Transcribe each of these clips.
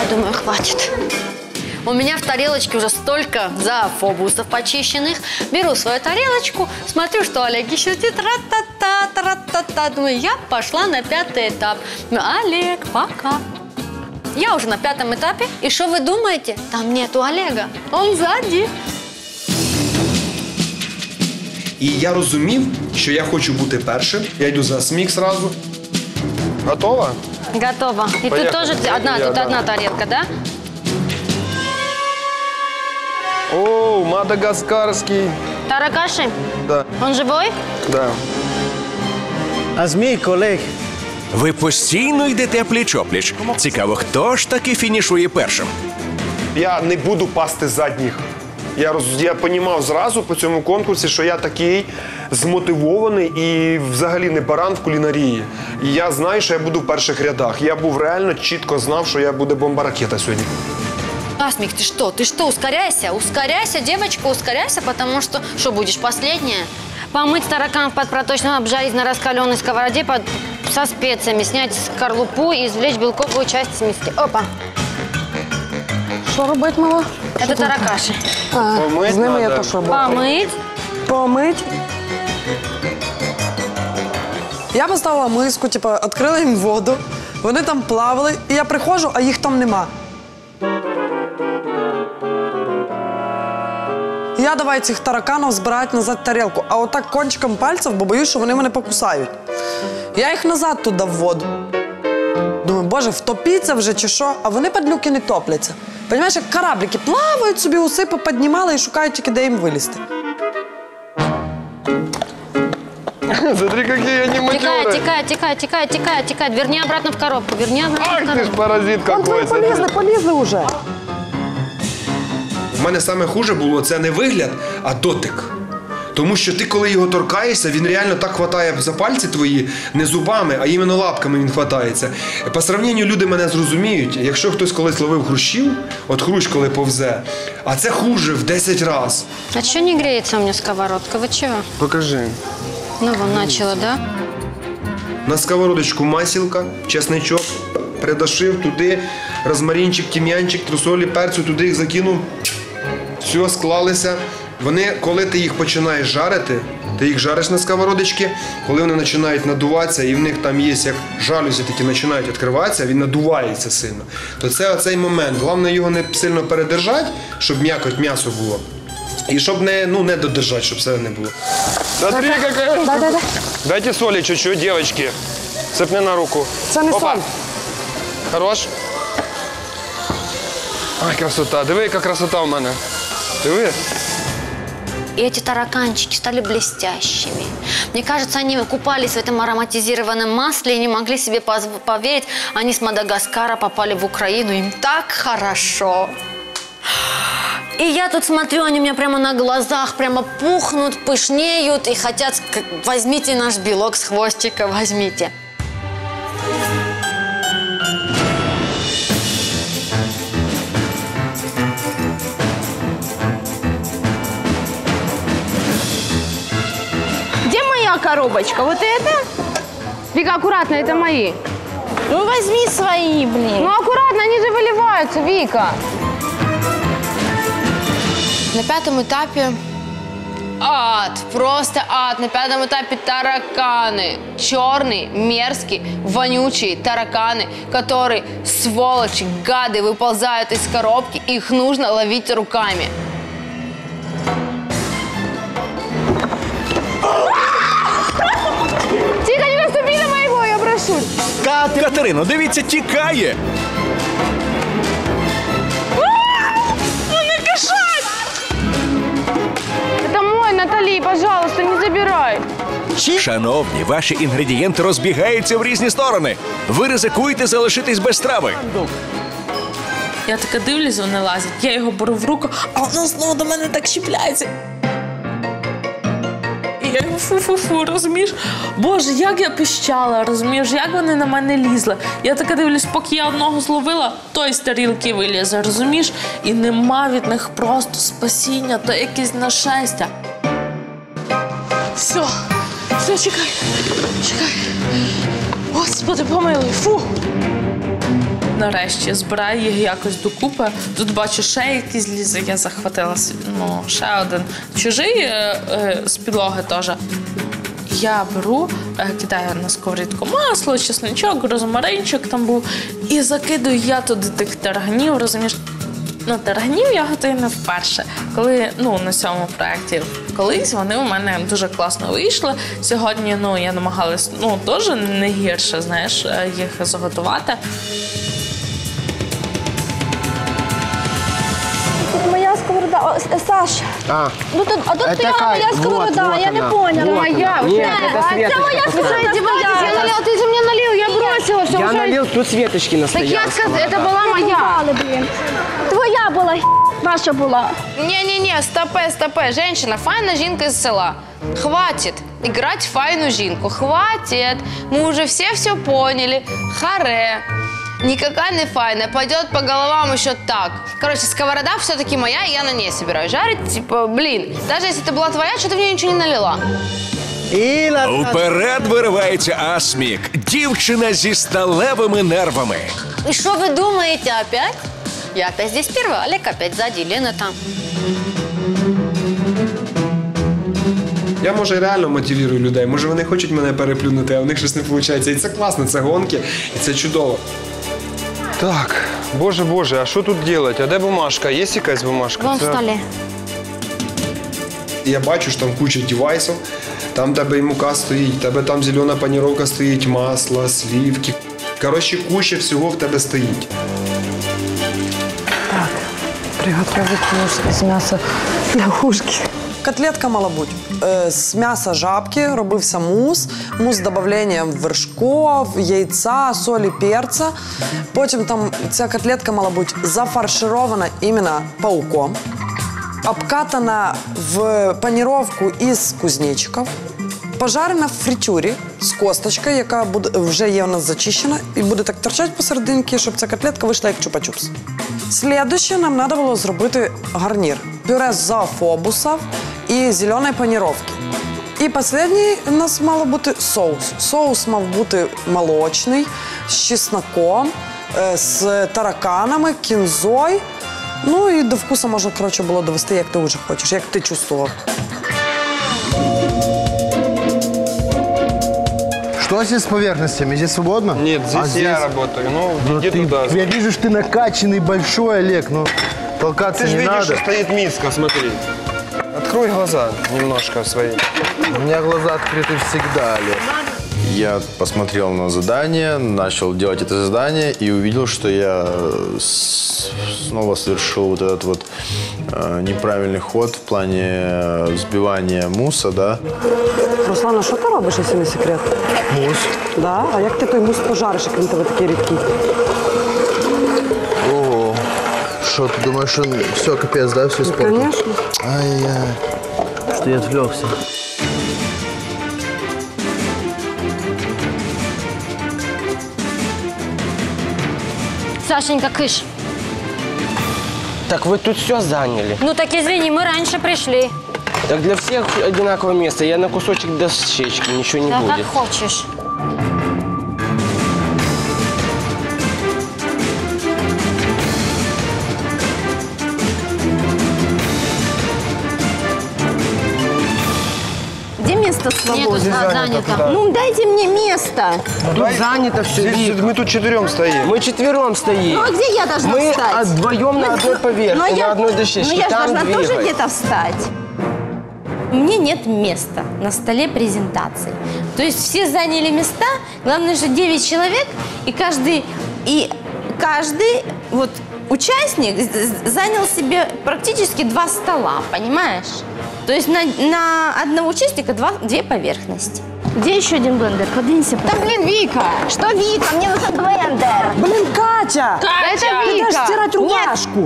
думаю, хватит. У меня в тарелочке уже столько зоофобусов почищенных. Беру свою тарелочку, смотрю, что Олег еще сидит, ра-та-та, тра-та-та. Думаю, я пошла на 5-й этап. Ну, Олег, пока. Я уже на 5-м этапе. И что вы думаете? Там нету Олега. Он сзади. І я розумів, що я хочу бути першим. Я йду за сміх зразу. Готова? Готово. И Поехали. тут тоже одна тарелка, да? О, мадагаскарський. Таракаши? Да. Он живой? Да. А змій, колег. Ви постійно йдете пліч-опліч. Цікаво, хто ж таки фінішує першим? Я не буду пасти задніх. Я розумів зразу по цьому конкурсі, що я такий змотивований і взагалі не баран в кулінарії. І я знаю, що я буду в перших рядах. Я був реально чітко знав, що я буду бомба-ракета сьогодні. Асмик, ты что, ускоряйся, ускоряйся, девочка, ускоряйся, потому что будешь последняя? Помыть таракан под проточным, обжарить на раскаленной сковороде со специями, снять скорлупу и извлечь белковую часть с миски. Опа! Що робити, мала? Это таракаши. Помить з ними я надо. то що роблю? Помыть. Помить. Я поставила миску, відкрила їм воду, вони там плавали, і я приходжу, а їх там нема. Я давай цих тараканів збирати назад в тарілку, а отак кончиком пальців, бо боюсь, що вони мене покусають. Я їх назад туди в воду. Думаю, боже, втопіться вже чи що, а вони падлюки не топляться. Понимаєш, як кораблики плавають собі, уси поподнімали і шукають тільки, де їм вилізти. Смотри, какие они матерые. Текает. Верни обратно в коробку, Ах, ты ж паразит какой. Полізли вже. В мене саме хуже було це не вигляд, а дотик. Тому що ти, коли його торкаєшся, він реально так хватає за пальці твої, не зубами, а іменно лапками він хватається. По сравненню люди мене зрозуміють, якщо хтось колись ловив хрущів, от хрущ коли повзе, а це хуже в 10 разів. А что не греется у меня сковородка? Вы чего? Покажи. Ну, вон начала, да? На сковородочку масілка, чесничок, придашив туди, розмаринчик, тім'янчик, трусолі, перцю, туди їх закинув. Все, склалися. Вони, коли ти їх починаєш жарити, ти їх жариш на сковородочці, коли вони починають надуватися, і в них там є, як жалюзі такі починають відкриватися, він надувається сильно, то це оцей момент. Головне його не сильно передержати, щоб м'якоть м'ясо було. І щоб не додержати, щоб все не було. Смотри, какая... Да. Дайте солі чуть-чуть, девочки. Цепни на руку. Це не соль. Хорош. Ай, красота. Диви, яка красота в мене. Диви. И эти тараканчики стали блестящими. Мне кажется, они купались в этом ароматизированном масле и не могли себе поверить. Они с Мадагаскара попали в Украину, им так хорошо. И я тут смотрю, они у меня прямо на глазах прямо пухнут, пышнеют и хотят, возьмите наш белок с хвостика, возьмите. Коробочка, вот это? Вика, аккуратно, это мои. Ну возьми свои, блин. Ну аккуратно, они же выливаются, Вика. На 5-м этапе ад, просто ад. На 5-м этапе тараканы. Черные, мерзкие, вонючие тараканы, которые, сволочи, гады, выползают из коробки. Их нужно ловить руками. Тихо, не наступи на моего, я прошу. Катерино, дивіться, тікає! Ну не кошать! Это мой, Натали, пожалуйста, не забирай. Шановні, ваші інгредієнти розбігаються в різні сторони. Ви ризикуєте залишитись без страви. Я така дивлюсь, вони лазять, я його беру в руку, а воно знову до мене так щіпляється. Я його фу-фу-фу, розумієш? Боже, як я пищала, розумієш, як вони на мене лізли. Я така дивлюсь, поки я одного зловила, той з тарілки вилізе, розумієш? І нема від них просто спасіння, то якесь нашестя. Все, чекай. Господи, помилуй, фу. нарешті збираю їх якось докупи. Тут бачу, ще якісь лізи, я захватилася. Ну, ще один чужий з підлоги теж. Я беру, кидаю на сковорідку масло, чесничок, розмаринчик там був. І закидаю я туди тих тарганів, розумієш? Ну, тарганів я готую не вперше. Коли, на цьому проєкті колись вони у мене дуже класно вийшли. Сьогодні, я намагалась, теж не гірше, знаєш, їх заготувати. Тут моя сковорода. О, Саш, тут стояла моя сковорода, я не поняла. Моя, Це моя сковорода. Ты же мне налил, я бросила все. Я налил, тут Светочки Так настоял. я сказала, это была моя. Твоя була, наша була. Не-не-не, стопе. Женщина, файна жінка из села. Хватит играть в файну жінку. Хватит. Мы уже все поняли. Харе. Никакая не файная. Пойдет по головам еще так. Короче, сковорода все-таки моя, и я на ней собираюсь жарить. Типа, блин, даже если это была твоя, что ты в нее ничего не налила? Вперед виривається Асмік. Дівчина зі сталевими нервами. И что вы думаете опять? Я-то здесь первая, Олег опять сзади, Лена там. Я, може, реально мотивірую людей. Може, вони хочуть мене переплюнути, а у них щось не виходить. І це класно, це гонки, і це чудово. Так, боже, а що тут робити? А де бумажка? Є якась бумажка? Вон в столе. Я бачу, що там куча девайсів. Там тебе і мука стоїть, тебе там зелена паніровка стоїть, масло, сливки. Коротше, куча всього в тебе стоїть. Приготовить мусс из мяса лягушки. Котлетка мала бути. З м'яса жабки робився мус з додаванням вершков, яйця, солі, перця. Потім там ця котлетка мала бути зафарширована іменно пауком, обкатана в паніровку із кузнечиків, пожарена в фритюрі з косточкою, яка вже є у нас зачищена, і буде так торчати посерединки, щоб ця котлетка вийшла як чупа-чупс. Слідуще нам треба було зробити гарнір. Пюре з зоофобусів і зеленої паніровки. І останній у нас мало бути соус. Соус мав бути молочний, з чесноком, з тараканами, кінзою. Ну і до вкусу можна, коротше, було довести, як ти вже хочеш, як ти чувствував. Что здесь с поверхностями? Здесь свободно? Нет, здесь я работаю. Ну, иди туда. Я вижу, что ты накачанный большой, Олег, но толкаться Ты же не видишь, надо. что стоит миска, смотри. Открой глаза немножко свои. У меня глаза открыты всегда, Олег. Я посмотрел на задание, начал делать это задание и увидел, что я снова совершил вот этот вот неправильный ход в плане взбивания мусса, да. Руслана, що ти робиш, якщо не секрет? Мусс. Да? А як ти той мус пожариш, як він тебе такий рідкий? Ого. Что, ты думаешь, он все, капец, да, все испортил? Конечно. Ай-яй. Что я отвлекся. Сашенька, кыш. Так вы тут все заняли. Ну так извини, мы раньше пришли. Так для всех одинаковое место. Я на кусочек дощечки, ничего не Да будет. как хочешь. Где место Нет, свободное? тут занято. Ну, дайте мне место. Тут занято все. Мы тут четвером стоим. Мы четвером стоим. Ну, а где я должна Мы встать? вдвоем на одной поверхности, на одной дощечке. Ну, я же Там должна двигай. тоже где-то встать. Мне нет места на столе презентации. То есть все заняли места, главное же 9 человек, и каждый вот участник занял себе практически 2 стола, понимаешь? То есть на одного участника 2 поверхности. Где еще один блендер? Подвинься. Да блин, Вика! Что, Вика? Мне нужен блендер. Блин, Катя! Это Ты Вика! дашь стирать рубашку.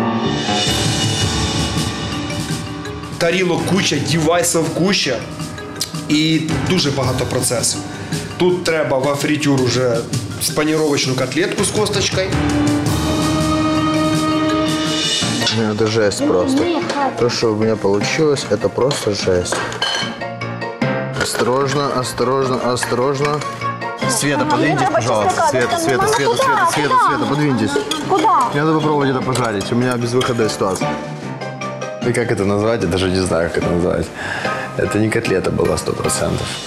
Тарілок куча, девайсів куча і дуже багато процесів. Тут треба во фритюр уже паніровочну котлетку з косточкою. Ну, это жесть просто. То, что у меня получилось, это просто жесть. Осторожно, осторожно, осторожно. Света, подвиньтесь, пожалуйста. Света, подвиньтесь. Куда? Мне надо попробовать это пожарить. У меня безвыходная ситуация. И как это назвать? Я даже не знаю, как это назвать. Это не котлета была 100%.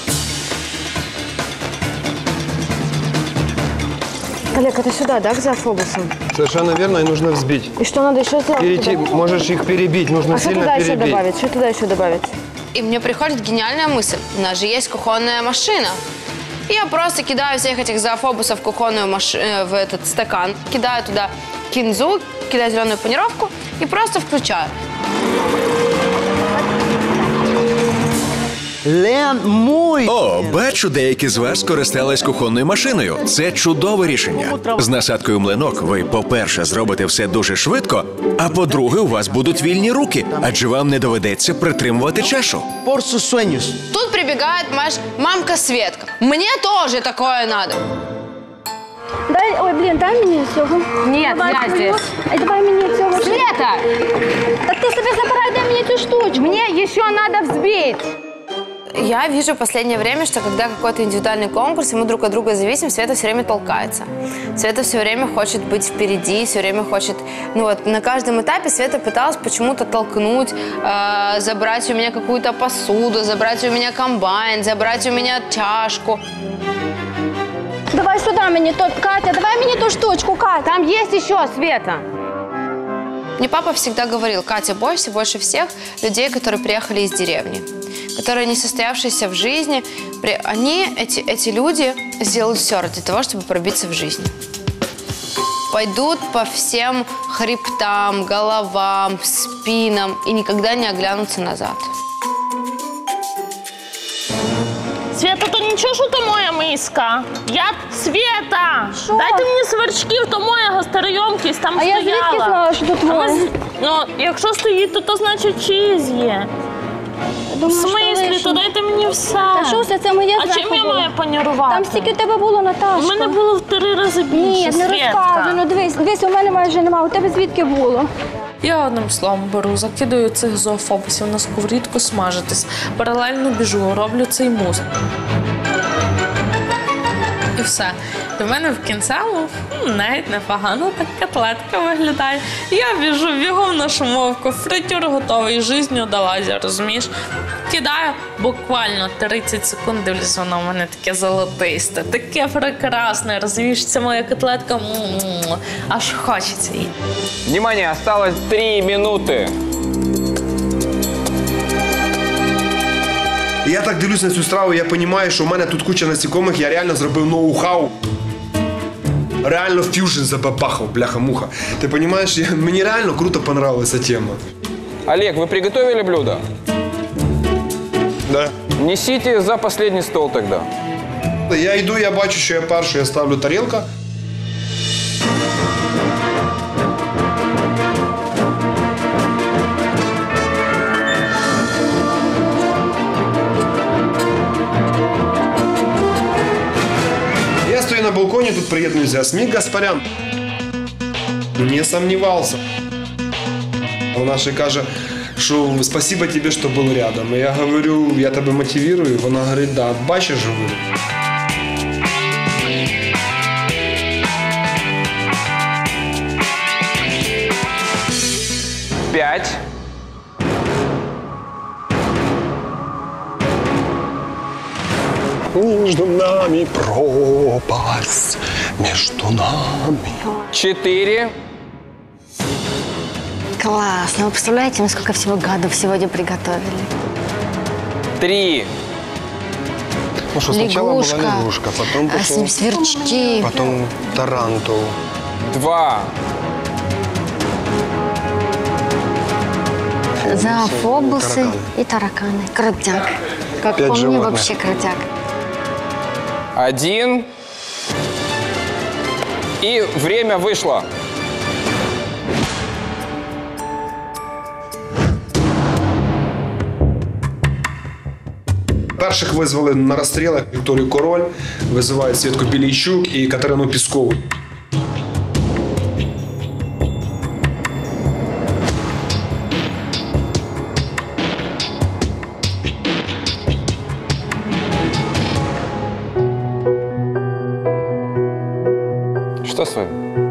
Олег, это сюда, да, к зоофобусам? Совершенно верно, и нужно взбить. И что надо еще сделать? Перейти, можешь их перебить, нужно что сильно туда еще перебить. добавить? Что туда еще добавить? И мне приходит гениальная мысль. У нас же есть кухонная машина. И я просто кидаю всех этих зоофобусов в кухонную в этот стакан, кидаю туда кинзу, кидаю зеленую панировку и просто включаю. Лен, мой! О, бачу, деякі з вас скористались кухонною машиною. Це чудове рішення. З насадкою млинок ви, по-перше, зробите все дуже швидко, а по-друге, у вас будуть вільні руки, адже вам не доведеться притримувати чашу. Por sus sueños. Тут прибегает мамка Светка. Мне тоже такое надо. Дай, ой, блін, дай мені цього. Ні, я здесь. Ай, давай мені цього. Света! Так ти собі забирай, дай мені цю штучку. Мне еще надо взбить. Я вижу в последнее время, что когда какой-то индивидуальный конкурс, и мы друг от друга зависим, Света все время толкается. Света все время хочет быть впереди, все время хочет... Ну вот, на каждом этапе Света пыталась почему-то толкнуть, забрать у меня какую-то посуду, забрать у меня комбайн, забрать у меня чашку. Давай сюди мені, Катя, давай мені ту штучку, Катя. Там есть еще, Света. Мне папа всегда говорил: Катя, бойся больше всех людей, которые приехали из деревни, которые не состоявшиеся в жизни. Они, эти люди, сделают все ради того, чтобы пробиться в жизнь. Пойдут по всем хребтам, головам, спинам и никогда не оглянутся назад. Света, то нічого, що то моя миска. Света! Що? Дайте мені сверчків, то моя гастройомкість там стояла. А я звідки знала, що тут твоє? Ну, якщо стоїть, то значить чиїсь є. В смислі, то дайте мені все. Та що все, це моє А чим я маю панірувати? Там стільки в тебе було, Наташка. У мене було в 3 рази більше, Ні, не Светка. розказуй, ну дивись, у мене майже немає, у тебе звідки було? Я одним словом беру, закидаю цих зоофобусів на сковорідку смажитись, паралельно біжу, роблю цей мус. І все. І в мене в кінцевому навіть непогано так котлетка виглядає. Я біжу бігом на шумовку, фритюр готовий, жизнь удалась, розумієш? Кидаю, буквально 30 секунд, дивлюсь, воно в мене таке золотисте, таке прекрасне, розумієш? Це моя котлетка, аж хочеться її. Внимание, осталось 3 минуты. Я так дивлюсь на цю страву, я розумію, що в мене тут куча насікомих, я реально зробив ноу-хау. Реально фьюжн забабахав, бляха-муха. Ти розумієш, мені реально круто понравилася тема. Олег, вы приготовили блюдо? Да. Несите за последний стол тогда. Я йду, я бачу, що я перший, я ставлю тарілку. Я стою на балконе, тут приєднуюся Асмик Гаспарян. Не сомневался. Вона ще каже, що спасибо тебе, що був рядом. І я говорю, я тебе мотивую. Вона говорить, да, бачиш, говорю. Пять. Между нами пропасть, между нами. 4. Классно. Вы представляете, мы сколько всего гадов сегодня приготовили? 3. Ну что, сначала Лягушка, была лягушка, потом а с ним сверчки. потом тарантул. 2. Зоофобусы Тараканы. и тараканы. Крутяк. Как 5 по мне, животных. вообще крутяк. 1. И время вышло. Перших визвали на розстрілах Вікторію Король, визивають Світку Білійчук і Катерину Піскову. Что свое?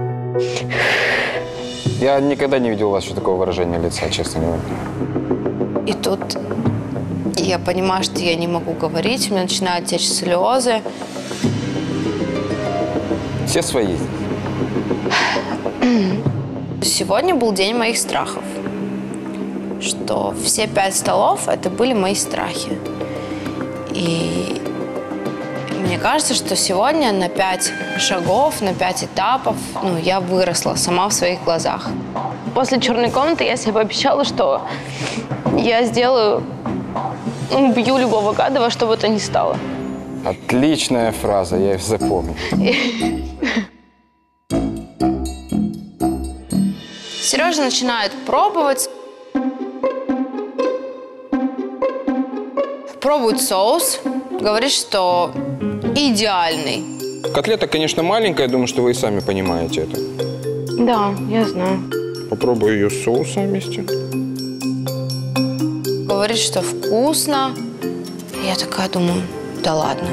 Я никогда не видел у вас еще такого выражения лица, честно говоря. И тут я понимаю, что я не могу говорить, у меня начинают течь слезы. Все свои. Сегодня был день моих страхов. Что все 5 столов – это были мои страхи. И мне кажется, что сегодня на 5 шагов, на 5 этапов я выросла сама в своих глазах. После черной комнаты я себе пообещала, что я сделаю, убью любого гада, во что бы то ни стало. Отличная фраза, я их запомню. Сережа начинает пробовать. Пробует соус, говорит, что идеальный. Котлета, конечно, маленькая, я думаю, что вы и сами понимаете это. Да, я знаю. Попробую ее с соусом вместе. Говорит, что вкусно. Я такая думаю, да ладно.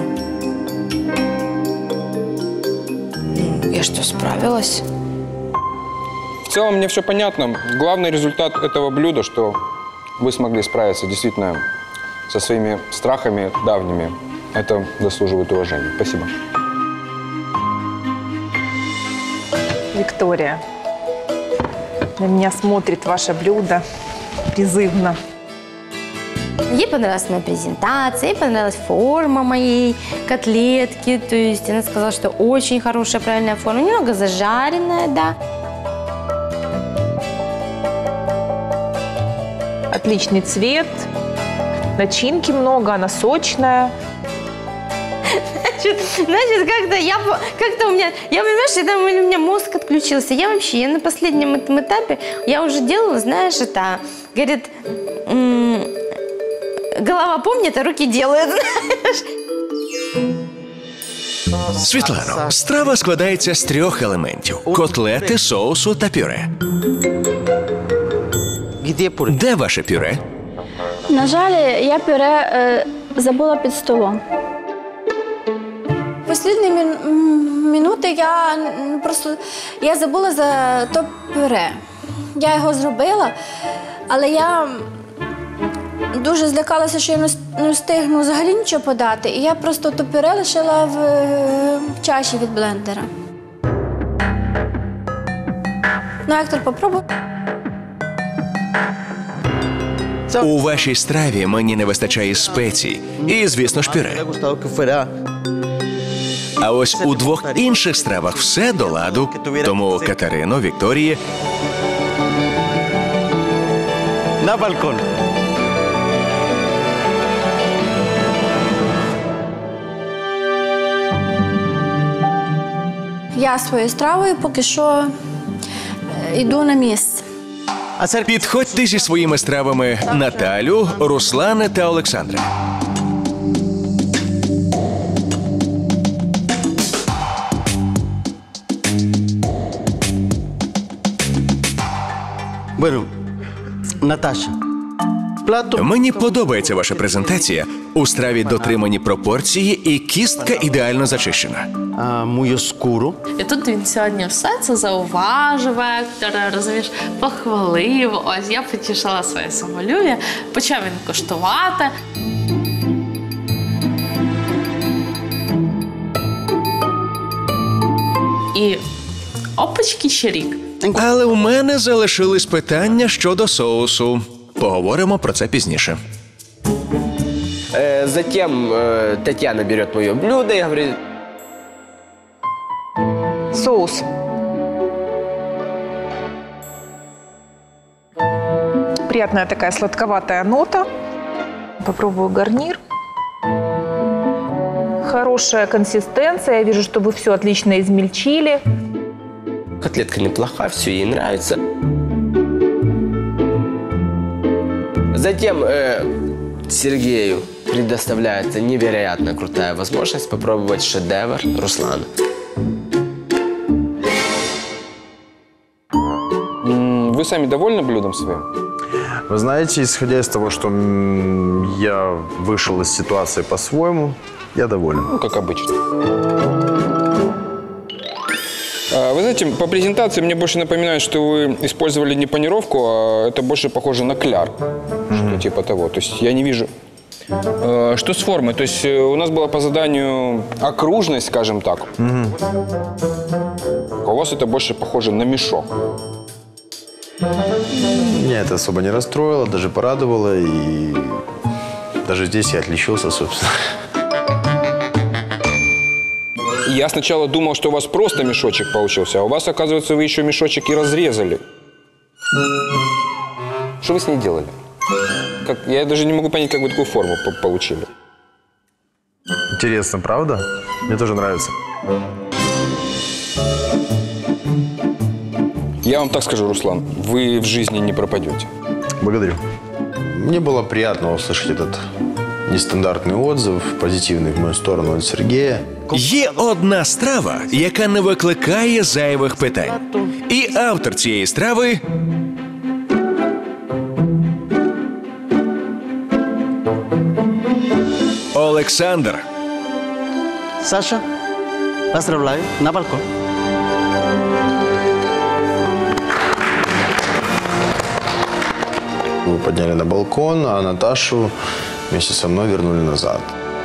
Я что, справилась? В целом мне все понятно. Главный результат этого блюда, что вы смогли справиться действительно со своими страхами давними. Это заслуживает уважения. Спасибо. Виктория, на меня смотрит ваше блюдо призывно. Ей понравилась моя презентация, ей понравилась форма моей котлетки. То есть она сказала, что очень хорошая, правильная форма. Немного зажаренная, да. Отличный цвет, начинки много, она сочная. Значит, как-то у меня, я понимаешь, когда у меня мозг отключился, я на последнем этом этапе, я уже делала, знаешь, это, говорит, голова помнит, а руки делают, знаєш. Світлано, страва складається з 3 елементів – котлети, соусу та пюре. Де ваше пюре? На жаль, я пюре забула під столом. Останні минути я забула за то пюре. Я його зробила, але я дуже злякалася, що я не встигну взагалі нічого подати. І я просто то пюре лишила в чаші від блендера. Ну, Ектор, попробуй. У вашій страві мені не вистачає спецій і, звісно ж, пюре. А ось у 2 інших стравах все до ладу. Тому Катерино, Вікторії... На балкон. Я своєю стравою поки що йду на місце. Підходьте зі своїми стравами Наталю, Руслане та Олександре. Наташа. Мені подобається ваша презентація. У страві дотримані пропорції і кістка ідеально зачищена. Muy oscuro. І тут він сьогодні все це зауважив, Ектора, розумієш, похвалив. Ось я потішила своє самолюб'я, почав він коштувати. І опачки ще рік. Але у мене залишились питання щодо соусу. Поговоримо про це пізніше. Затем Татьяна берет мое блюдо и говорит... Соус. Приятная такая сладковатая нота. Попробую гарнир. Хорошая консистенция. Я вижу, что вы все отлично измельчили. Котлетка неплохая, все ей нравится. Затем Сергею предоставляется невероятно крутая возможность попробовать шедевр Руслана. Вы сами довольны блюдом своим? Вы знаете, исходя из того, что я вышел из ситуации по-своему, я доволен. Ну, как обычно. Вы знаете, по презентации мне больше напоминает, что вы использовали не панировку, а это больше похоже на кляр. Что типа того. То есть я не вижу... Что с формой? То есть у нас была по заданию окружность, скажем так. У вас это больше похоже на мешок. Меня это особо не расстроило, даже порадовало. И даже здесь я отличился, собственно. Я сначала думал, что у вас просто мешочек получился, а у вас, оказывается, вы еще мешочек и разрезали. Что вы с ней делали? Как? Я даже не могу понять, как вы такую форму получили. Интересно, правда? Мне тоже нравится. Я вам так скажу, Руслан, вы в жизни не пропадете. Благодарю. Мне было приятно услышать этот нестандартний отзыв, позитивний в мою сторону від Сергія. Є одна страва, яка не викликає зайвих питань. І автор цієї страви – Олександр. Саша, поздравляю, на балкон. Мы подняли на балкон, а Наташу вместе со мной вернули назад.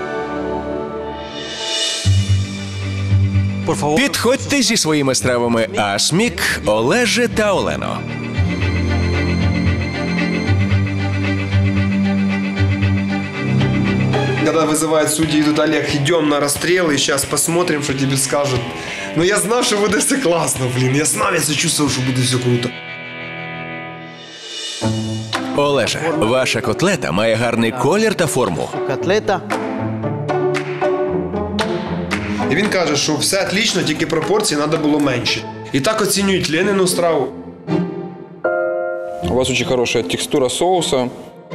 Підходьте зі своїми стравами Асмік, Олеже та Олено. Когда вызывают судьи, идут: Олег, идем на расстрел и сейчас посмотрим, что тебе скажут. Но я знал, что будет все классно, блин. Я с нами чувствовал, что будет все круто. Олеже, ваша котлета має гарний колір та форму. Котлета. І він каже, що все отлично, тільки пропорції треба було менше. І так оцінюють Ленину страву. У вас очень хорошая текстура соуса.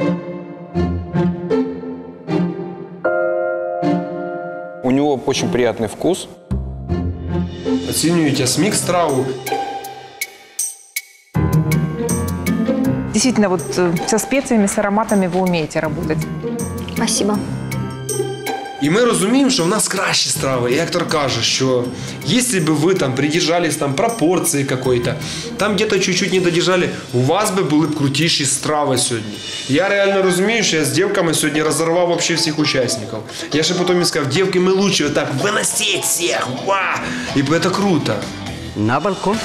У него очень приятный вкус. Оцінюють Асмік страву. Действительно, вот со специями, с ароматами вы умеете работать. Спасибо. І ми розуміємо, що в нас кращі страви. І Ектор каже, що якщо б ви там придержались там пропорції какой-то, там где-то чуть-чуть не додержали, у вас би були б крутіші страви сьогодні. Я реально розумію, що я з дівками сьогодні розорвав вообще всіх учасників. Я ще потім їм сказав: дівки, ми лучше отак виносіть всіх, ва! І це круто. На балкон.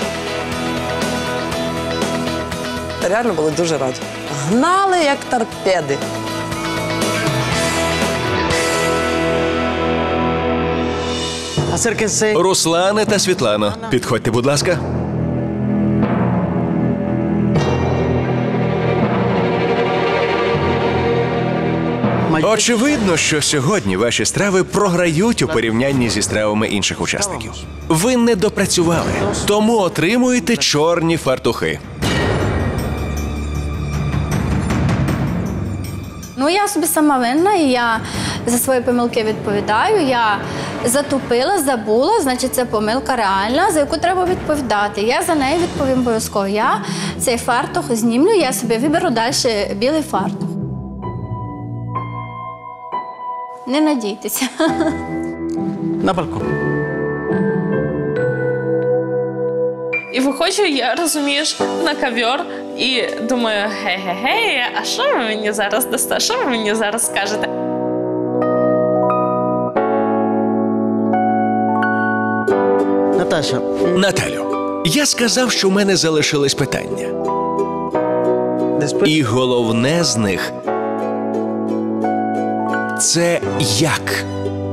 Реально були дуже раді. Гнали, як торпеди. Руслане та Світлано, підходьте, будь ласка. Очевидно, що сьогодні ваші страви програють у порівнянні зі стравами інших учасників. Ви не допрацювали, тому отримуєте чорні фартухи. Ну, я собі сама винна, і я за свої помилки відповідаю. Я затупила, забула, значить, це помилка реальна, за яку треба відповідати. Я за неї відповім обов'язково. Я цей фартух знімлю, я собі виберу далі білий фартух. Не надійтеся. На балкон. І виходжу я, розумієш, на ковер і думаю, гей-гей-гей, а що ви мені зараз дасте? Що ви мені зараз скажете? Наташа. Наталю, я сказав, що в мене залишились питання. І головне з них – це як?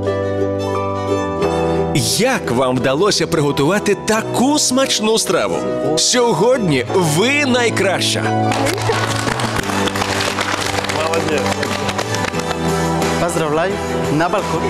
Як вам вдалося приготувати таку смачну страву? Сьогодні ви найкраща. Молодець. Поздравляю. На балкон.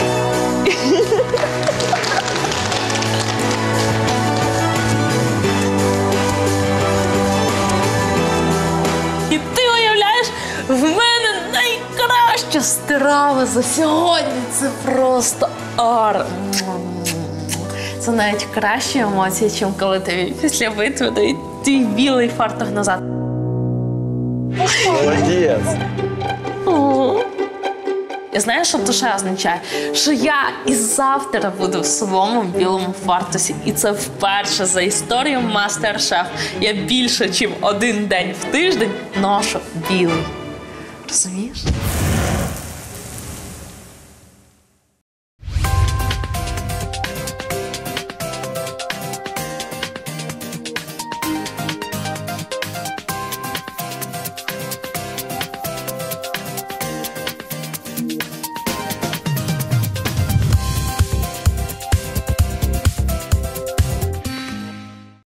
І ти уявляєш, в мене найкраща страва за сьогодні. Це просто ар. Це навіть кращі емоції, ніж коли тобі після битви дають твій білий фартух назад. Молодець. І знаєш, що це ще означає? Що я і завтра буду в своєму білому фартусі. І це вперше за історію Мастер-Шеф. Я більше, ніж один день в тиждень ношу білий. Розумієш?